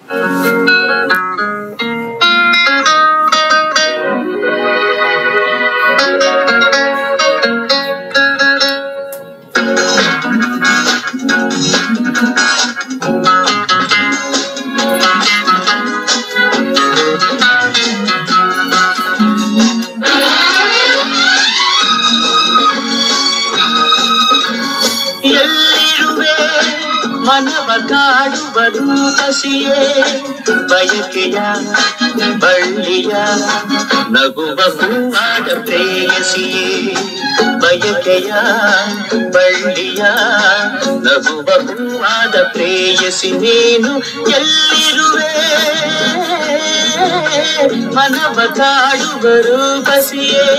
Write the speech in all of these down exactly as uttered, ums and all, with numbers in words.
ಮನವ ಕಾಡುವ ರೂಪಸಿಯೇ ಬಯಕೆಯ ಬಳ್ಳಿಯ ನಗುವ ಹೂವಾದ ಪ್ರೇಯಸಿಯೇ ಬಯಕೆಯ ಬಳ್ಳಿಯ ನಗುವ ಹೂವಾದ ಪ್ರೇಯಸಿ ನೀನು ಎಲ್ಲಿರುವೆ ಮನವ ಕಾಡುವ ರೂಪಸಿಯೇ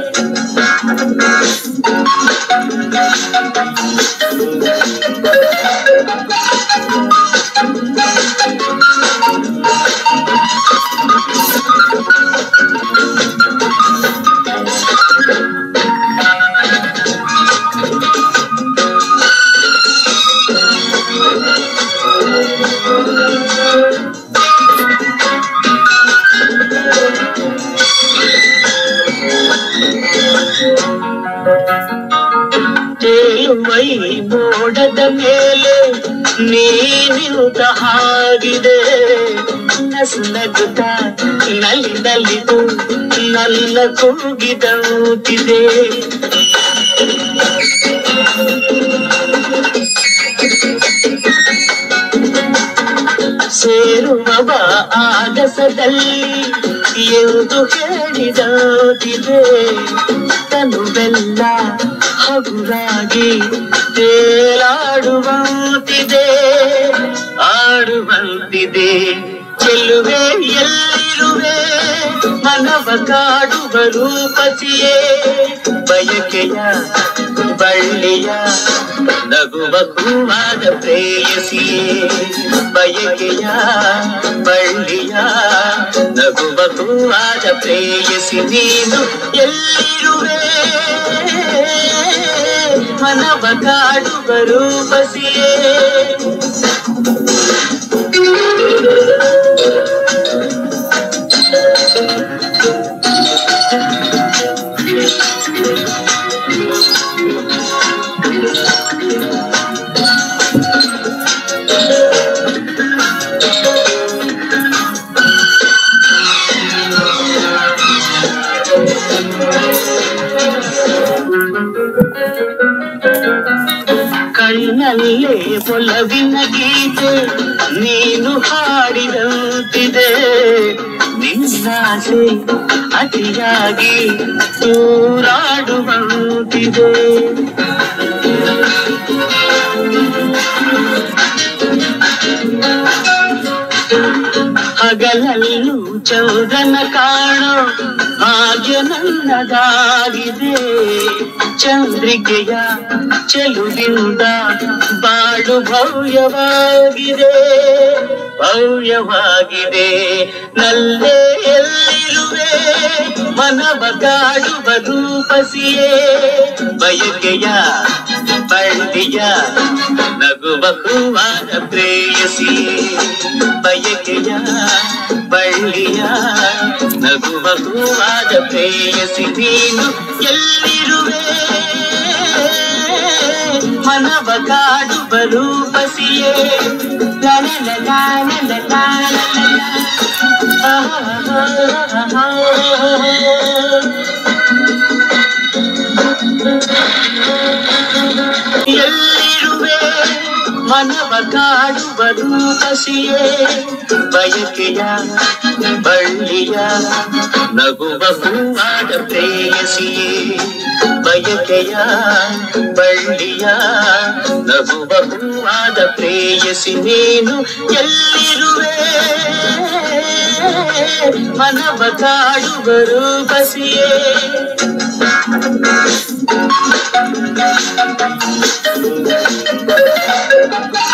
ತೇಲುವೈ ಮೋಡದ ಮೇಲೆ ನೀನಿರುತ್ತ ಹಾಗಿದೆ ನಸು ನಗುತ್ತ ನಲ್ಲಿ ನಲಿದು ನನ್ನ ಕೂಗಿದಂತಿದೆ ಸೇರುವವ ಆಗಸದಲ್ಲಿ ಎಂದು ಹೇಳಿದಂತಿದೆ ತನುವೆಲ್ಲ ಹಗುರಾಗಿ ತೇಲಾಡುವಂತಿದೆ ಆಡುವಂತಿದೆ ಚೆಲ್ಲುವೆ ಎಲ್ಲಿರುವೆ ಮನವ ಕಾಡುವ ರೂಪಸಿಯೇ ಬಯಕೆಯ ಬಳ್ಳಿಯ ನಗುವ ಹೂವಾದ ಪ್ರೇಯಸಿಯೇ ಬಯಕೆಯ ಬಳ್ಳಿಯ ನಗುವ ಹೂವಾದ ಪ್ರೇಯಸಿ ನೀನು ಎಲ್ಲಿರುವೆ ಮನವ ಕಾಡುವ ರೂಪಸಿಯೇ ಕಣ್ಣಲ್ಲೇ ಒಲವಿನ ಗೀತೆ ನೀನು ಹಾಡಿದಂತಿದೆ ನಿನ್ನಾಸೆ ಅತಿಯಾಗಿ ತೂರಾಡುವಂತಿದೆ ಹಗಲಲ್ಲೂ ಚೌದನ ಕಾಣೋ ಹಾಗೆ ನನ್ನದಾಗಿದೆ ಚಂದ್ರಿಕೆಯ ಚೆಲುವಿಂದ ಬಾಳು ಭವ್ಯವಾಗಿದೆ ಭವ್ಯವಾಗಿದೆ ನಲ್ಲೇ ಎಲ್ಲಿರುವೆ ಮನವ ಕಾಡುವ ರೂಪಸಿಯೇ ಬಯಕೆಯ ಬಳ್ಳಿಯ ನಗುವ ಹೂವಾದ ಪ್ರೇಯಸಿಯೇ ಬಯಕೆಯ ಬಳ್ಳಿಯ ನಗುವ ಹೂವಾದ ಪ್ರೇಯಸಿ ನೀನು ಎಲ್ಲಿರುವೆ ಮನವ ಕಾಡುವ ರೂಪಸಿಯೇ ಲಲ ಲಲ ಲಲ ಎಲ್ಲಿರುವೆ ಮನವ ಕಾಡುವ ರೂಪಸಿಯೇ ಬಯಕೆಯ ಬಳ್ಳಿಯ ನಗುವ ಹೂವಾದ ಪ್ರೇಯಸಿಯೇ ಬಯಕೆಯ ಬಳ್ಳಿಯ ನಗುವ ಹೂವಾದ ಪ್ರೇಯಸಿ ನೀನು ಎಲ್ಲಿರುವೆ ಮನವ ಕಾಡುವ ರೂಪಸಿಯೇ Thank you.